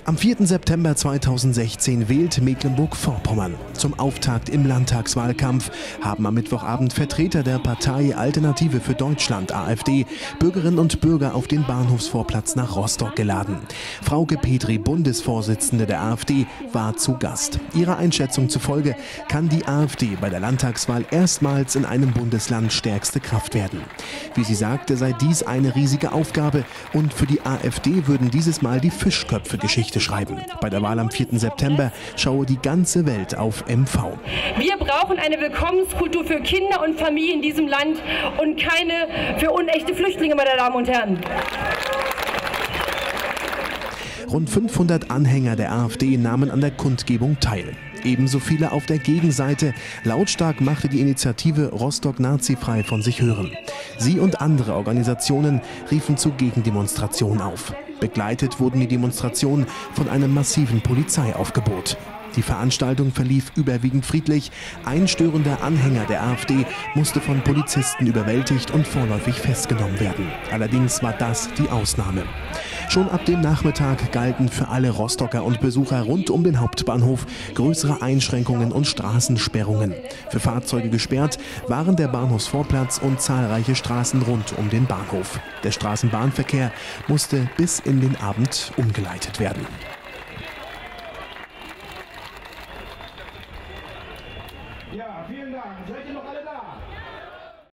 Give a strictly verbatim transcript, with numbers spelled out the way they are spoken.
Am vierten September zweitausendsechzehn wählt Mecklenburg-Vorpommern. Zum Auftakt im Landtagswahlkampf haben am Mittwochabend Vertreter der Partei Alternative für Deutschland (AfD) Bürgerinnen und Bürger auf den Bahnhofsvorplatz nach Rostock geladen. Frauke Petri, Bundesvorsitzende der AfD, war zu Gast. Ihrer Einschätzung zufolge kann die AfD bei der Landtagswahl erstmals in einem Bundesland stärkste Kraft werden. Wie sie sagte, sei dies eine riesige Aufgabe und für die AfD würden dieses Mal die Fischköpfe Geschichte schreiben. Bei der Wahl am vierten September schaue die ganze Welt auf M V. Wir brauchen eine Willkommenskultur für Kinder und Familien in diesem Land und keine für unechte Flüchtlinge, meine Damen und Herren. Rund fünfhundert Anhänger der AfD nahmen an der Kundgebung teil. Ebenso viele auf der Gegenseite. Lautstark machte die Initiative Rostock nazifrei von sich hören. Sie und andere Organisationen riefen zu Gegendemonstrationen auf. Begleitet wurden die Demonstrationen von einem massiven Polizeiaufgebot. Die Veranstaltung verlief überwiegend friedlich. Ein störender Anhänger der AfD musste von Polizisten überwältigt und vorläufig festgenommen werden. Allerdings war das die Ausnahme. Schon ab dem Nachmittag galten für alle Rostocker und Besucher rund um den Hauptbahnhof größere Einschränkungen und Straßensperrungen. Für Fahrzeuge gesperrt waren der Bahnhofsvorplatz und zahlreiche Straßen rund um den Bahnhof. Der Straßenbahnverkehr musste bis in den Abend umgeleitet werden.